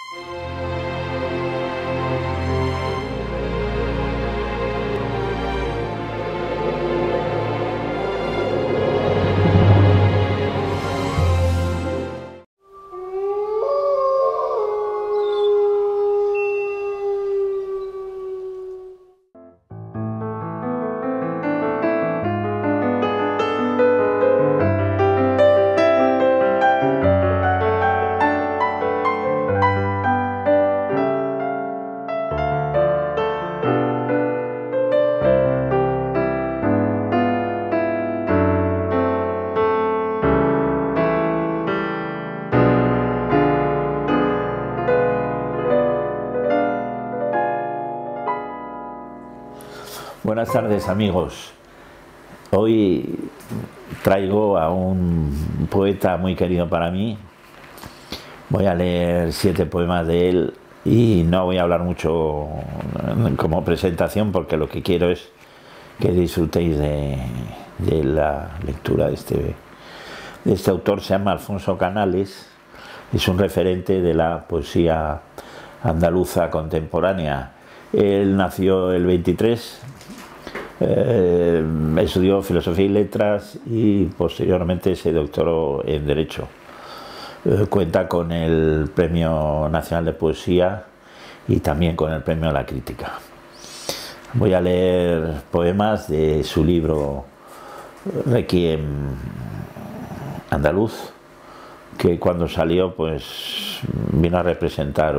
Buenas tardes, amigos. Hoy traigo a un poeta muy querido para mí. Voy a leer 7 poemas de él y no voy a hablar mucho como presentación, porque lo que quiero es que disfrutéis de la lectura de este autor. Se llama Alfonso Canales, es un referente de la poesía andaluza contemporánea. Él nació el 23, estudió Filosofía y Letras y posteriormente se doctoró en Derecho. Cuenta con el Premio Nacional de Poesía y también con el Premio a la Crítica. Voy a leer poemas de su libro Requiem andaluz, que cuando salió pues vino a representar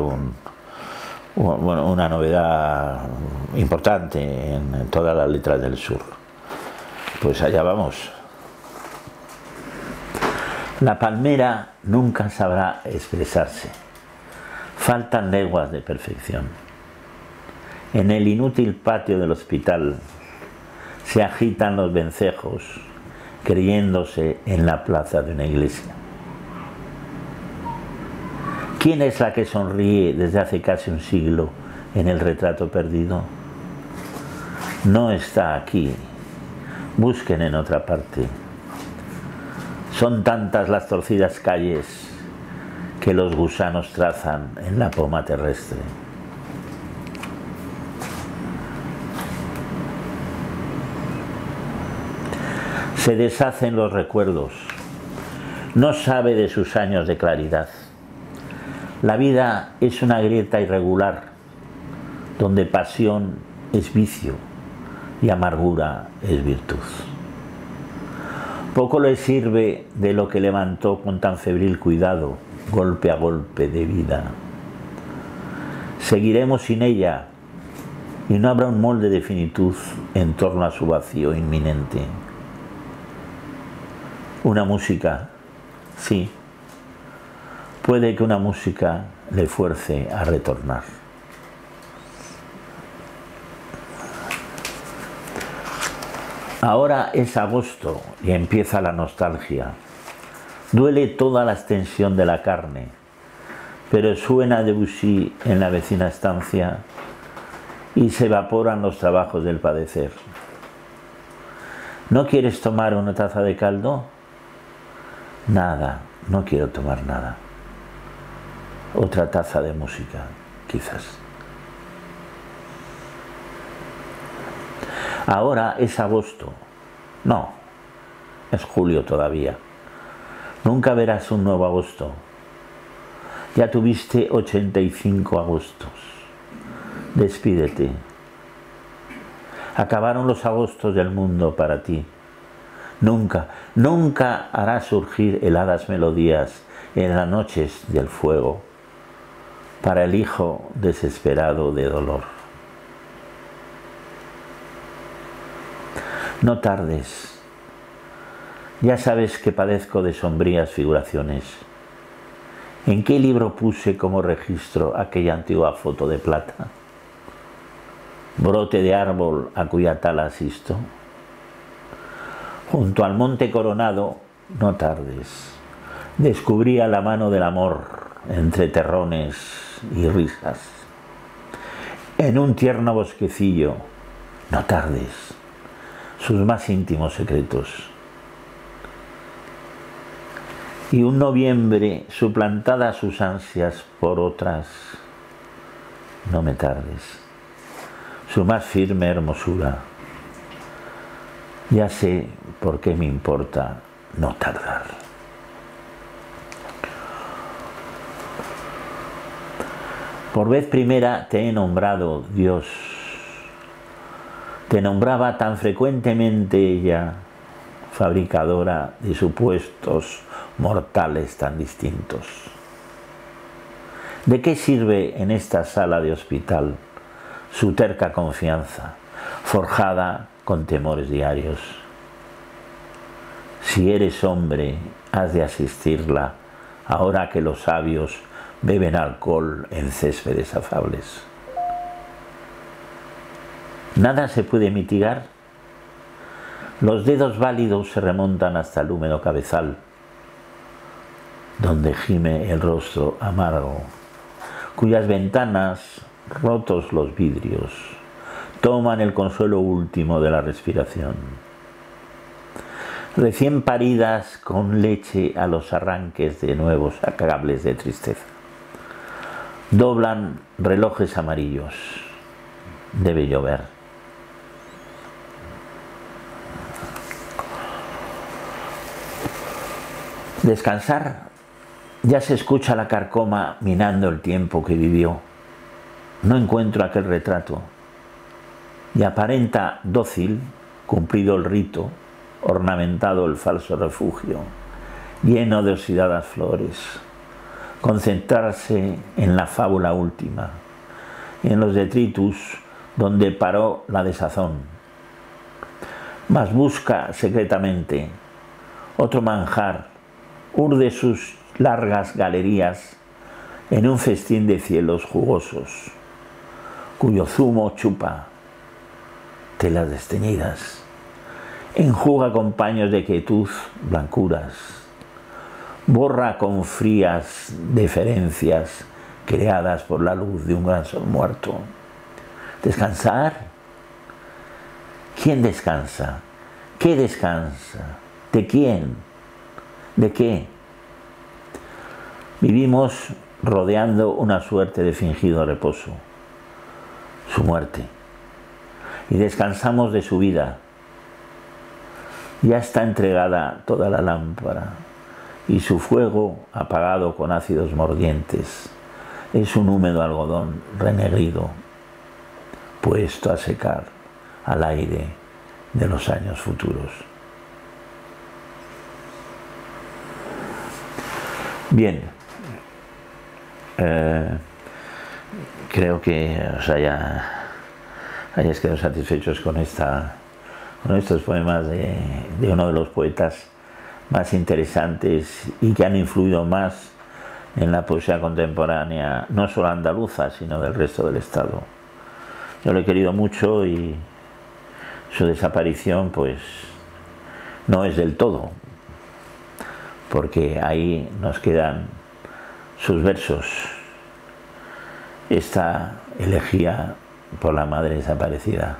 una novedad importante en todas las letras del sur. Pues allá vamos. La palmera nunca sabrá expresarse. Faltan leguas de perfección. En el inútil patio del hospital se agitan los vencejos, creyéndose en la plaza de una iglesia. ¿Quién es la que sonríe desde hace casi un siglo en el retrato perdido? No está aquí. Busquen en otra parte. Son tantas las torcidas calles que los gusanos trazan en la poma terrestre. Se deshacen los recuerdos. No sabe de sus años de claridad. La vida es una grieta irregular, donde pasión es vicio y amargura es virtud. Poco le sirve de lo que levantó con tan febril cuidado, golpe a golpe de vida. Seguiremos sin ella y no habrá un molde de finitud en torno a su vacío inminente. Una música, sí. Puede que una música le fuerce a retornar. Ahora es agosto y empieza la nostalgia. Duele toda la extensión de la carne, pero suena Debussy en la vecina estancia y se evaporan los trabajos del padecer. ¿No quieres tomar una taza de caldo? Nada, no quiero tomar nada. Otra taza de música, quizás. Ahora es agosto. No, es julio todavía. Nunca verás un nuevo agosto. Ya tuviste 85 agostos. Despídete. Acabaron los agostos del mundo para ti. Nunca, nunca harás surgir heladas melodías en las noches del fuego para el hijo desesperado de dolor. No tardes. Ya sabes que padezco de sombrías figuraciones. ¿En qué libro puse como registro aquella antigua foto de plata? Brote de árbol a cuya tala asisto. Junto al monte coronado, no tardes. Descubría la mano del amor entre terrones y risas. En un tierno bosquecillo, no tardes, sus más íntimos secretos. y un noviembre suplantada sus ansias por otras. No me tardes, su más firme hermosura. Ya sé por qué me importa no tardar. Por vez primera te he nombrado Dios. Te nombraba tan frecuentemente ella, fabricadora de supuestos mortales tan distintos. ¿De qué sirve en esta sala de hospital su terca confianza, forjada con temores diarios? Si eres hombre, has de asistirla, ahora que los sabios beben alcohol en céspedes afables. ¿Nada se puede mitigar? Los dedos válidos se remontan hasta el húmedo cabezal, donde gime el rostro amargo, cuyas ventanas, rotos los vidrios, toman el consuelo último de la respiración. Recién paridas con leche a los arranques de nuevos cables de tristeza. Doblan relojes amarillos. Debe llover. Descansar. Ya se escucha la carcoma minando el tiempo que vivió. No encuentro aquel retrato. Y aparenta dócil, cumplido el rito, ornamentado el falso refugio, lleno de oxidadas flores. Concentrarse en la fábula última, en los detritus donde paró la desazón. Mas busca secretamente otro manjar, urde sus largas galerías en un festín de cielos jugosos, cuyo zumo chupa telas desteñidas, enjuga con paños de quietud blancuras, borra con frías deferencias creadas por la luz de un gran sol muerto. ¿Descansar? ¿Quién descansa? ¿Qué descansa? ¿De quién? ¿De qué? Vivimos rodeando una suerte de fingido reposo, su muerte, y descansamos de su vida. Ya está entregada toda la lámpara y su fuego, apagado con ácidos mordientes, es un húmedo algodón renegrido, puesto a secar al aire de los años futuros. Bien, creo que os hayáis quedado satisfechos con estos poemas de uno de los poetas más interesantes y que han influido más en la poesía contemporánea, no solo andaluza, sino del resto del Estado. Yo lo he querido mucho y su desaparición pues no es del todo, porque ahí nos quedan sus versos, esta elegía por la madre desaparecida,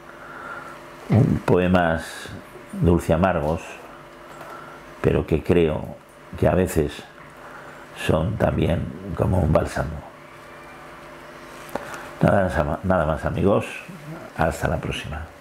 poemas dulce amargos, pero que creo que a veces son también como un bálsamo. Nada más amigos, hasta la próxima.